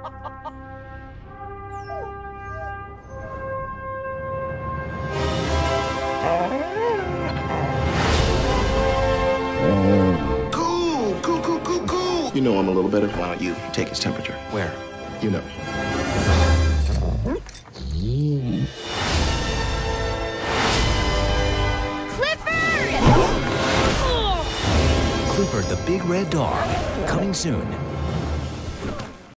Cool. You know I'm a little better. Why don't you take his temperature? Where? You know. Clifford the Big Red Dog, coming soon.